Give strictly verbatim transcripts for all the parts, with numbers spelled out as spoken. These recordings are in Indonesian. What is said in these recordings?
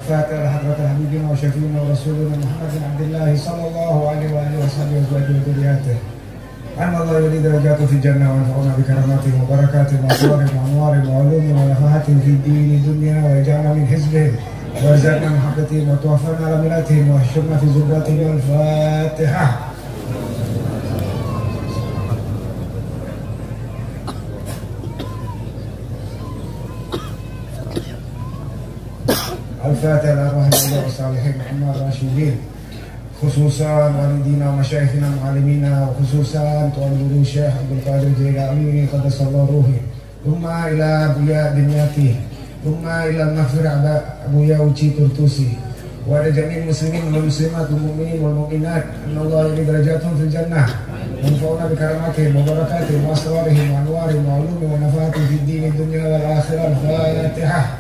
Al-Fatihah hadrata habibina wa syafiina wa rasulina Muhammad bin Abdullah sallallahu alaihi wa alihi wa sahbihi wa dzurriyyatihi. Anallahu yuridu darajatu fi jannah wa nafa'una bi karamatihi wa barakatihi wa asrarihi wa anwarihi wa ulumi wa nafahatihi fi dini dunya wa ja'alna min hizbihi wa razaqna muhabbatihim wa tawaffana ala milatihim wa ahshurna fi zurratihim. Al-Fatihah. Al-Fatihah al-Rahmanir Rahim Muhammad Rashidin, khususan walidina wa masyayikhina mu'alimina, khususan Tuan Guru Syekh Abdul Qadir Jailani qaddasallahu ruhi, umma ila buya dinyati, umma ila nafir abuya uci turtusi, wa raja'in muslimin wal muslimat wal mu'minin wal mu'minat, anallahu yuridu darajatun fil jannah wa nafa'una bi karamatihi wa barakatihi wa asrarihi wa anwarihi wa ulumi wa nafa'atihi fid dini dunya wal akhirah. Al-Fatihah.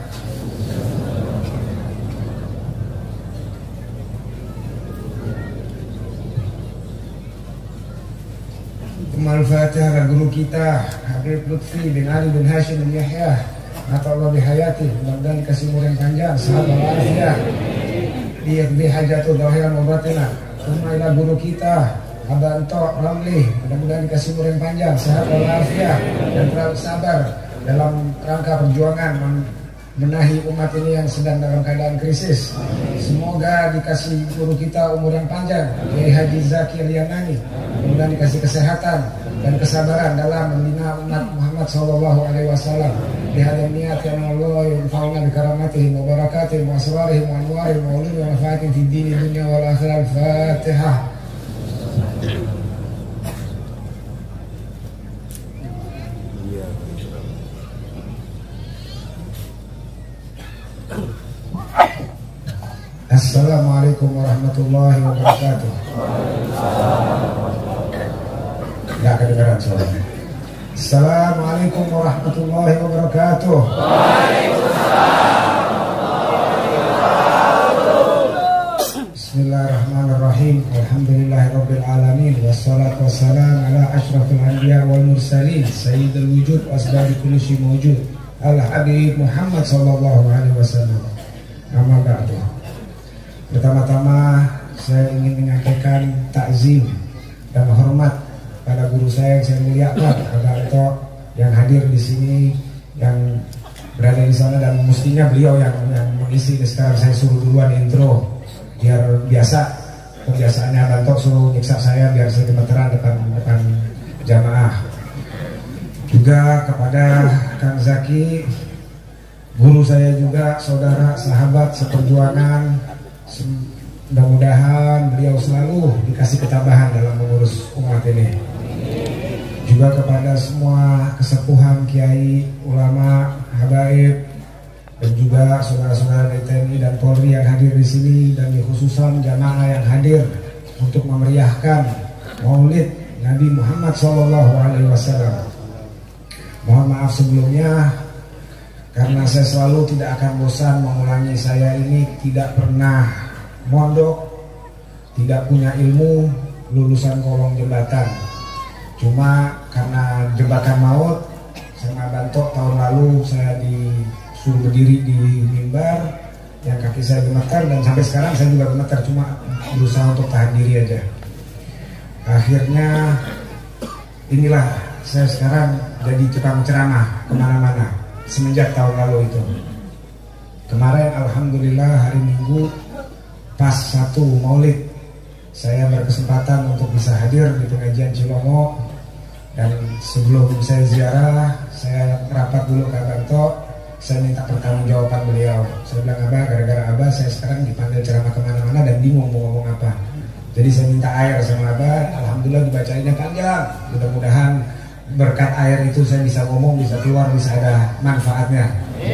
Al-Fatihah guru kita Habib Lutfi bin Ali bin Hashim bin Yahya, Allah bihayati, mudah-mudahan dikasih umur yang panjang, sehat walafiat, diakbi hajatul zahiran wa batinah. Umma ila guru kita Abah Anto Ramli, mudah-mudahan dikasih umur yang panjang, sehat walafiat, dan terlalu sabar dalam rangka perjuangan menahi umat ini yang sedang dalam keadaan krisis. Semoga dikasih guru kita umur yang panjang, Kiai Haji Zaki Lianani, mudah-mudahan dikasih kesehatan dan kesabaran dalam membina umat Muhammad sallallahu alaihi wasallam. Bihadam niat ya Allah yunfa'una bi karamatihi wa barakatihi wa asrarihi wa anwarihi wa ulumi wa nafa'atihi fid dini dunya wal akhirah. Al-Fatihah. Assalamualaikum warahmatullahi wabarakatuh. Tidak kedengaran suaranya. Assalamualaikum warahmatullahi wabarakatuh. Bismillahirrahmanirrahim. Alhamdulillahirabbil alamin, wassalatu wassalamu ala asyrafil anbiya wal mursalin, sayyidil wujud wasdari kulli syai mawjud, al habib Muhammad sallallahu alaihi wasallam. Amma ba'du. Pertama-tama saya ingin menyampaikan takzim dan hormat pada guru saya yang saya muliakan, Abah Anto, yang hadir di sini, yang berada di sana, dan mestinya beliau yang, yang mengisi. Sekarang saya suruh duluan intro, biar biasa kebiasaannya Abah Anto suruh nyiksa saya biar saya gemeteran depan depan jamaah. Juga kepada Kang Zaki, guru saya juga, saudara, sahabat, seperjuangan. Mudah-mudahan beliau selalu dikasih ketabahan dalam mengurus umat ini. Juga kepada semua kesepuhan, kiai, ulama, habaib, dan juga saudara-saudara dari T N I dan Polri yang hadir di sini, dan khususan jamaah yang hadir untuk memeriahkan Maulid Nabi Muhammad shallallahu alaihi wasallam. Mohon maaf sebelumnya, karena saya selalu tidak akan bosan mengulangi, saya ini tidak pernah mondok, tidak punya ilmu, lulusan kolong jembatan. Cuma karena jebakan maut sama Banto tahun lalu saya disuruh berdiri di mimbar, yang kaki saya gemetar, dan sampai sekarang saya juga gemetar, cuma berusaha untuk tahan diri aja. Akhirnya inilah saya sekarang jadi tukang ceramah kemana-mana semenjak tahun lalu itu. Kemarin alhamdulillah hari Minggu pas satu Maulid, saya berkesempatan untuk bisa hadir di pengajian Cilomo, dan sebelum saya ziarah, saya rapat dulu ke Abah Anto, saya minta pertanggungjawaban beliau. Saya bilang, Abah, gara-gara Abah saya sekarang dipanggil ceramah kemana-mana dan bingung mau ngomong apa. Jadi saya minta air sama Abah, alhamdulillah dibacainnya panjang. Mudah-mudahan berkat air itu saya bisa ngomong, bisa keluar, bisa ada manfaatnya.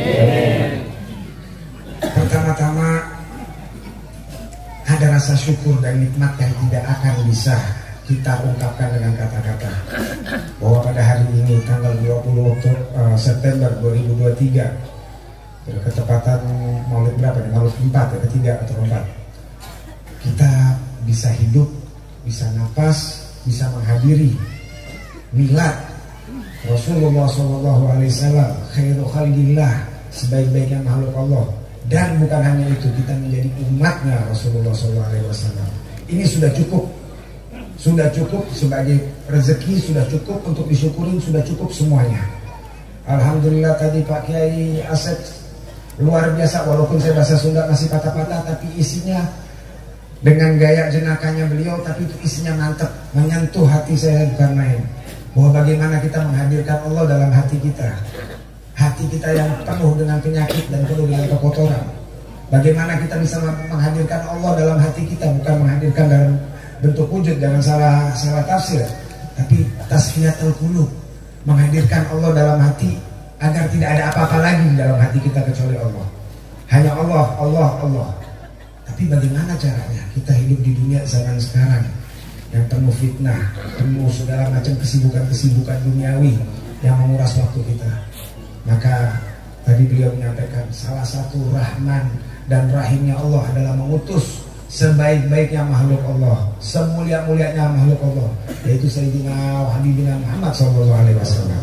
Pertama-tama, ada rasa syukur dan nikmat yang tidak akan bisa kita ungkapkan dengan kata-kata. Bahwa pada hari ini tanggal dua puluh September dua ribu dua puluh tiga, berketepatan Maulid berapa nih? Maulid keempat ya, ketiga atau keempat, kita bisa hidup, bisa napas, bisa menghadiri milad Rasulullah shallallahu alaihi wasallam, khairu khalqillah, sebaik-baiknya makhluk Allah, Dan bukan hanya itu, kita menjadi umatnya Rasulullah shallallahu alaihi wasallam. Ini sudah cukup. Sudah cukup sebagai rezeki, sudah cukup untuk disyukurin, sudah cukup semuanya. Alhamdulillah tadi Pak Kiai Asep luar biasa, walaupun saya bahasa Sunda masih patah-patah, tapi isinya dengan gaya jenakanya beliau, tapi itu isinya mantap, menyentuh hati saya bukan main. Bahwa bagaimana kita menghadirkan Allah dalam hati kita, hati kita yang penuh dengan penyakit dan penuh dengan kekotoran. Bagaimana kita bisa menghadirkan Allah dalam hati kita, bukan menghadirkan dalam bentuk wujud, jangan salah salah tafsir, tapi tasfiyatul qulub, menghadirkan Allah dalam hati agar tidak ada apa-apa lagi dalam hati kita kecuali Allah. Hanya Allah, Allah, Allah. Tapi bagaimana caranya kita hidup di dunia zaman sekarang yang penuh fitnah, penuh segala macam kesibukan-kesibukan duniawi yang menguras waktu kita. Maka tadi beliau menyampaikan salah satu rahman dan rahimnya Allah adalah mengutus sebaik-baiknya makhluk Allah, semulia-mulianya makhluk Allah, yaitu Sayyidina wa Habibina Muhammad shallallahu alaihi wasallam.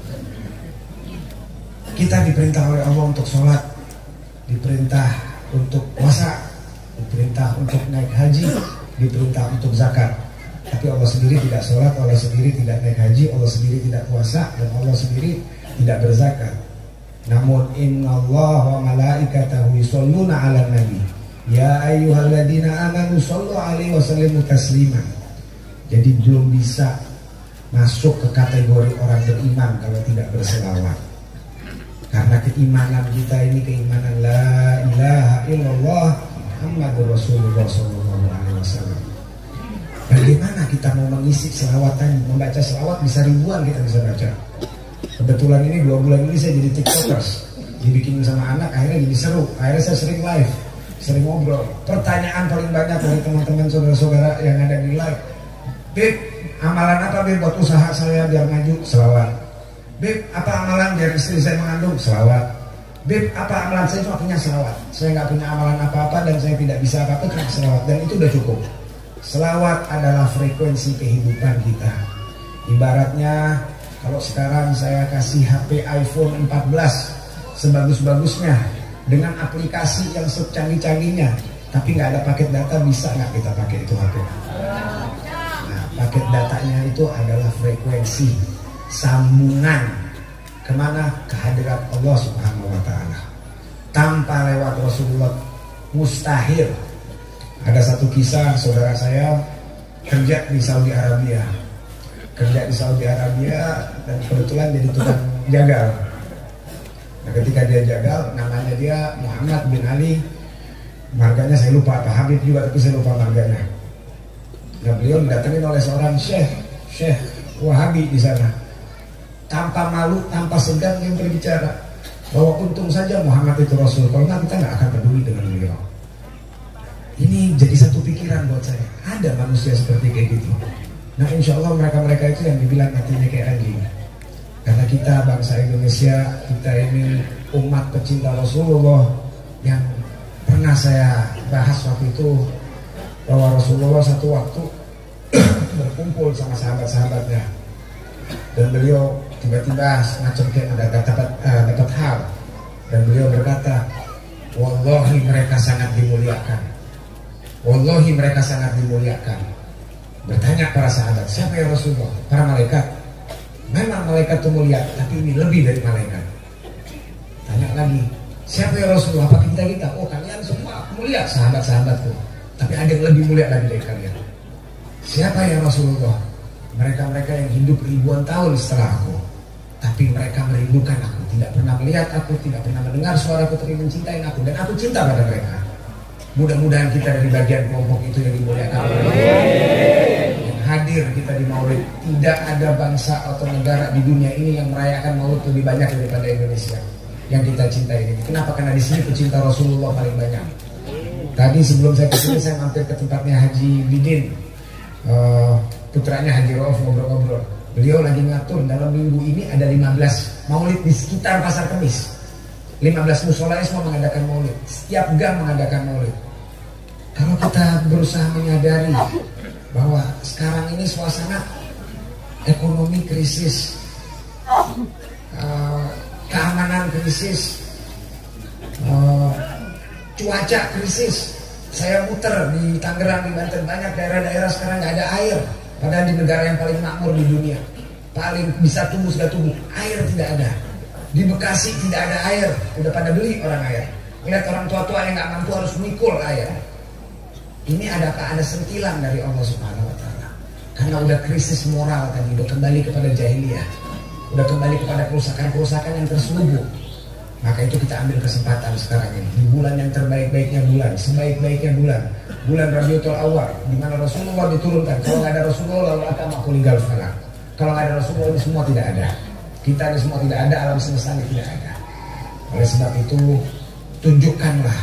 Kita diperintah oleh Allah untuk sholat, diperintah untuk puasa, diperintah untuk naik haji, diperintah untuk zakat. Tapi Allah sendiri tidak sholat, Allah sendiri tidak naik haji, Allah sendiri tidak puasa, dan Allah sendiri tidak berzakat. Namun innallaha wa malaikatahu yusholluna 'alan nabi ya ayyuhalladzina amanu shollu alaihi wasallimu taslima. Jadi belum bisa masuk ke kategori orang beriman kalau tidak berselawat. Karena keimanan kita ini keimanan la ilaha illallah Muhammadur Rasulullah sallallahu alaihi wasallam. Bagaimana kita mau mengisi selawatan, membaca selawat bisa ribuan kita bisa baca. Kebetulan ini dua bulan ini saya jadi tiktokers, dibikin sama anak, akhirnya jadi seru. Akhirnya saya sering live, sering ngobrol. Pertanyaan paling banyak dari teman-teman saudara-saudara yang ada di live, Beb, amalan apa Beb buat usaha saya biar maju? Selawat. Beb, apa amalan biar istri saya mengandung? Selawat. Beb, apa amalan saya? Cuma punya selawat. Saya nggak punya amalan apa-apa dan saya tidak bisa apa-apa, cuma selawat, dan itu udah cukup. Selawat adalah frekuensi kehidupan kita. Ibaratnya kalau sekarang saya kasih H P iPhone empat belas sebagus-bagusnya dengan aplikasi yang secanggih-canggihnya, tapi nggak ada paket data, bisa nggak kita pakai itu H P? Nah, paket datanya itu adalah frekuensi sambungan kemana? Kehadirat Allah Subhanahu wa Ta'ala. Tanpa lewat Rasulullah mustahil. Ada satu kisah, saudara saya kerja di Saudi Arabia, kerja di Saudi Arabia dan kebetulan jadi tukang jagal. Nah, ketika dia jagal, namanya dia Muhammad bin Ali, marganya saya lupa, apa Habib juga tapi saya lupa marganya. Nah, beliau didatangin oleh seorang syekh, syekh Wahabi di sana. Tanpa malu, tanpa segan dia berbicara bahwa untung saja Muhammad itu Rasul, kalau nggak kita nggak akan peduli dengan beliau. Ini jadi satu pikiran buat saya, ada manusia seperti kayak gitu. Nah, insya Allah mereka-mereka itu yang dibilang hatinya kayak anjing. Karena kita bangsa Indonesia, kita ini umat pecinta Rasulullah. Yang pernah saya bahas waktu itu, bahwa Rasulullah satu waktu berkumpul sama sahabat-sahabatnya, dan beliau tiba-tiba semacam kayak ada dapat uh, dapat hal, dan beliau berkata, wallahi mereka sangat dimuliakan. Wallahi mereka sangat dimuliakan. Bertanya para sahabat, siapa ya Rasulullah? Para malaikat. Memang malaikat itu mulia, tapi ini lebih dari malaikat. Tanya lagi, siapa ya Rasulullah? Apa kita kita? Oh, kalian semua mulia, sahabat-sahabatku. Tapi ada yang lebih mulia lagi dari kalian. Siapa ya Rasulullah? Mereka-mereka yang hidup ribuan tahun setelah aku, tapi mereka merindukan aku, tidak pernah melihat aku, tidak pernah mendengar suaraku, tapi mencintai aku, dan aku cinta pada mereka. Mudah-mudahan kita dari bagian kelompok itu yang dimuliakan. Yang hadir kita di Maulid. Tidak ada bangsa atau negara di dunia ini yang merayakan Maulid lebih banyak daripada Indonesia yang kita cintai ini. Kenapa? Karena di sini pecinta Rasulullah paling banyak. Tadi sebelum saya kesini saya mampir ke tempatnya Haji Bidin, uh, putranya Haji Rauf, ngobrol-ngobrol. Beliau lagi ngatur dalam minggu ini ada lima belas Maulid di sekitar Pasar Kemis. lima belas musola semua mengadakan maulid, setiap gang mengadakan maulid. Kalau kita berusaha menyadari bahwa sekarang ini suasana ekonomi krisis, uh, keamanan krisis, uh, cuaca krisis. Saya muter di Tangerang, di Banten, banyak daerah-daerah sekarang nggak ada air. Padahal di negara yang paling makmur di dunia, paling bisa tumbuh sudah tumbuh, air tidak ada. Di Bekasi tidak ada air, udah pada beli orang air. Lihat orang tua-tua yang nggak mampu harus mikul air. Ini adakah ada sentilan dari Allah Subhanahu Wa Taala? Karena udah krisis moral tadi, udah kembali kepada jahiliyah, udah kembali kepada kerusakan-kerusakan yang terselubung. Maka itu kita ambil kesempatan sekarang ini di bulan yang terbaik-baiknya bulan, sebaik-baiknya bulan, bulan Rabiul Awal, di mana Rasulullah diturunkan. Kalau nggak ada Rasulullah, lalu akan makuligal falak. Kalau nggak ada Rasulullah, ini semua tidak ada. Kita ini semua tidak ada, alam semesta ini tidak ada. Oleh sebab itu, tunjukkanlah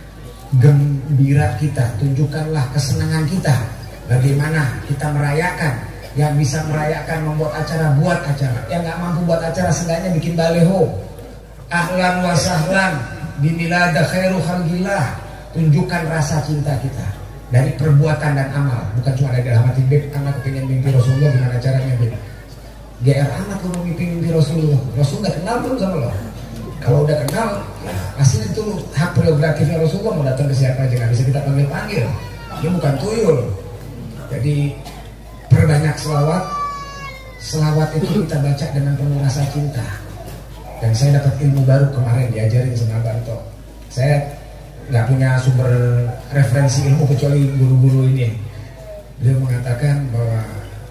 gembira kita, tunjukkanlah kesenangan kita. Bagaimana kita merayakan. Yang bisa merayakan membuat acara, buat acara. Yang nggak mampu buat acara, seenggaknya bikin baleho. Ahlan wa sahlan bimilada khairu khalqillah. Tunjukkan rasa cinta kita dari perbuatan dan amal, bukan cuma dari dalam hati. Beb, anak kepingin mimpi Rasulullah, gimana caranya Beb? G R amat lo mimpi mimpi Rasulullah. Rasul gak kenal pun sama lo. Kalau udah kenal, ya, pasti itu hak prerogatifnya Rasulullah. Mau datang ke siapa aja, gak bisa kita panggil-panggil. Dia bukan tuyul. Jadi perbanyak selawat. Selawat itu kita baca dengan penuh rasa cinta. Dan saya dapat ilmu baru kemarin diajarin sama Banto. Saya nggak punya sumber referensi ilmu kecuali guru-guru ini. Beliau mengatakan bahwa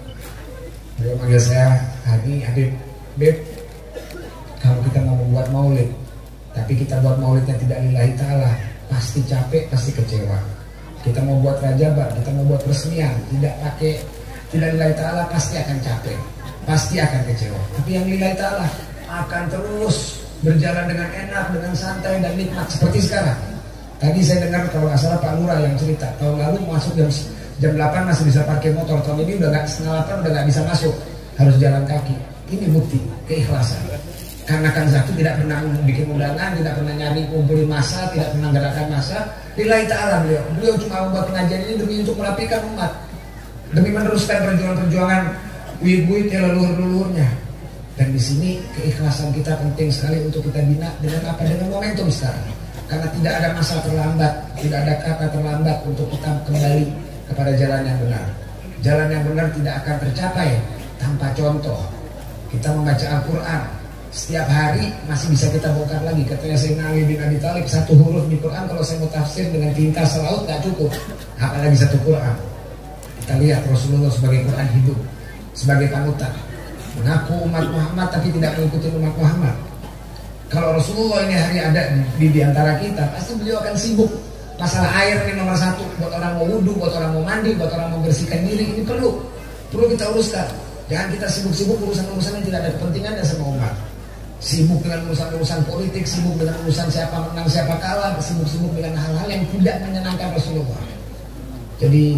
beliau manggil saya Hadi, Habib, Beb, kalau kita mau membuat maulid, tapi kita buat maulidnya tidak lillahi ta'ala, pasti capek, pasti kecewa. Kita mau buat rajaban, kita mau buat resmian, tidak pakai tidak lillahi ta'ala, pasti akan capek, pasti akan kecewa. Tapi yang lillahi ta'ala akan terus berjalan dengan enak, dengan santai dan nikmat seperti sekarang. Tadi saya dengar kalau nggak salah Pak Lurah yang cerita, tahun lalu masuk jam jam delapan masih bisa parkir motor, tahun ini udah nggak setengah delapan udah nggak bisa masuk, harus jalan kaki. Ini bukti keikhlasan. Karena kan satu tidak pernah bikin undangan, tidak pernah nyari kumpulin massa, tidak pernah gerakan massa. Lillahi ta'ala beliau. Beliau cuma membuat pengajian ini demi untuk merapikan umat, demi meneruskan perjuangan-perjuangan wibu-wibu leluhur-leluhurnya. Dan di sini keikhlasan kita penting sekali untuk kita bina dengan apa? Dengan momentum sekarang. Karena tidak ada masa terlambat, tidak ada kata terlambat untuk kita kembali kepada jalan yang benar. Jalan yang benar tidak akan tercapai tanpa contoh. Kita membaca Al-Quran setiap hari masih bisa kita bongkar lagi. Katanya Sayyidina Ali bin Abi Thalib, satu huruf di Quran kalau saya mau tafsir dengan tinta selaut nggak cukup, apalagi satu Quran. Kita lihat Rasulullah sebagai Quran hidup, sebagai panutan. Mengaku umat Muhammad tapi tidak mengikuti umat Muhammad. Kalau Rasulullah ini hari ada di, di antara kita, pasti beliau akan sibuk. Masalah air ini nomor satu. Buat orang mau wudhu, buat orang mau mandi, buat orang mau bersihkan diri, ini perlu Perlu kita uruskan. Jangan kita sibuk-sibuk urusan-urusan yang tidak ada kepentingannya sama umat. Sibuk dengan urusan-urusan politik, sibuk dengan urusan siapa menang, siapa kalah, sibuk-sibuk dengan hal-hal yang tidak menyenangkan Rasulullah. Jadi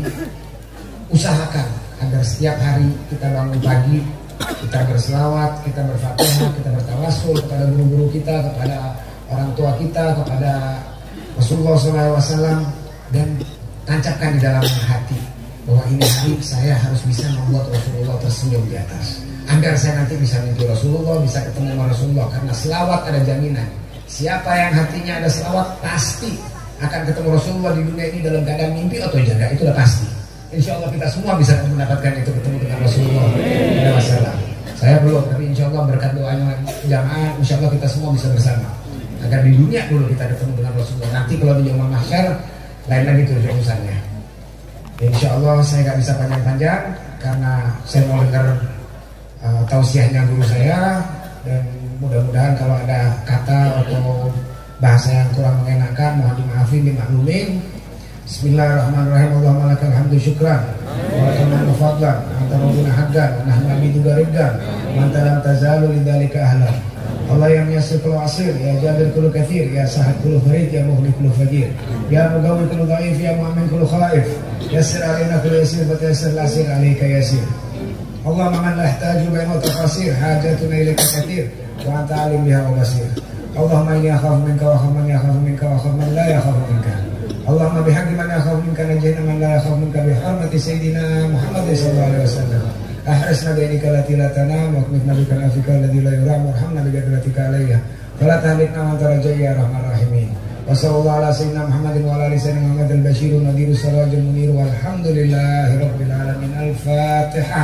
usahakan agar setiap hari kita bangun pagi, kita berselawat, kita berfatihah, kita bertawasul kepada guru-guru kita, kepada orang tua kita, kepada Rasulullah shallallahu alaihi wasallam, dan tancapkan di dalam hati bahwa ini hari saya harus bisa membuat Rasulullah tersenyum di atas, agar saya nanti bisa mimpi Rasulullah, bisa ketemu sama Rasulullah. Karena selawat ada jaminan, siapa yang hatinya ada selawat pasti akan ketemu Rasulullah di dunia ini dalam keadaan mimpi atau jaga, itu udah pasti. Insya Allah kita semua bisa mendapatkan itu, ketemu dengan Rasulullah. Ada masalah. Saya belum, tapi insya Allah berkat doanya jamaah, insya Allah kita semua bisa bersama. Agar di dunia dulu kita ketemu dengan Rasulullah. Nanti kalau di yaumul mahsyar lain lagi tuh urusannya. Insya Allah saya nggak bisa panjang-panjang karena saya mau dengar uh, tausiahnya guru saya, dan mudah-mudahan kalau ada kata atau bahasa yang kurang mengenakan mohon dimaafin, dimaklumin. Bismillahirrahmanirrahim. Allahumma lakal hamdu syukran wa lakal hamdu fadlan anta rabbuna haddan wa nahnu abiduka riddan wa anta lam tazalu lidzalika ahlan. Allah yang yassir kullu asir, ya jabir kullu kathir, ya sahad kullu farid, ya mughni kullu faqir, ya mugawi kullu dhaif, ya mu'min kullu khaif, yassir alaina kullu yasir wa tayassir al-asir alayka yasir. Allahumma man la yahtaju baina tafasir hajatuna ilaika kathir wa anta alim biha wa basir. Allahumma inni akhafu minka wa khafu man yakhafu minka wa khafu man la yakhafu minka. Allahumma bihaqqi man yakhafu minka najjina man la yakhafu minka bi hurmati sayyidina Muhammad sallallahu alaihi wasallam. Ahrisna bainika lati la tanam wa qnitna bika nafika alladhi la yuram warhamna bi qadratika alayya fala tahlikna wa anta rajai ya rahman rahimin. Wa sallallahu ala sayyidina Muhammadin wa ala ali sayyidina Muhammad al-Bashirun Nadhiru Sirajul Munir walhamdulillahi rabbil alamin. Al-Fatihah.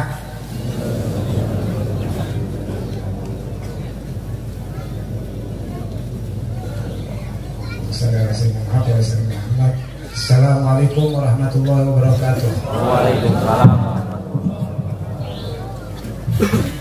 Assalamualaikum warahmatullahi wabarakatuh. Waalaikumsalam warahmatullahi wabarakatuh.